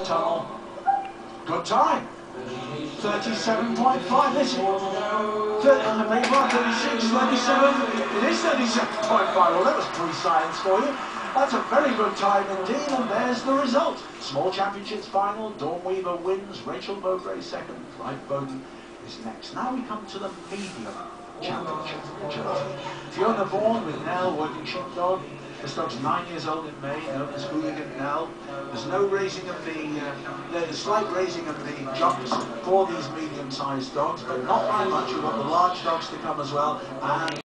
Tunnel. Good time. 37.5. This is 36, 37. It is 37.5. Well, that was pre-science for you. That's a very good time indeed, and there's the result. Small Championships final. Dawn Weaver wins. Rachel Mowbray second. Clive Bowden is next. Now we come to the medium championship agility. Fiona Vaughan with Nell, working sheepdog. This dog's 9 years old in May, known as Hooligan Nell. There's no raising of there's a slight raising of the jumps for these medium-sized dogs, but not very much. You want the large dogs to come as well. And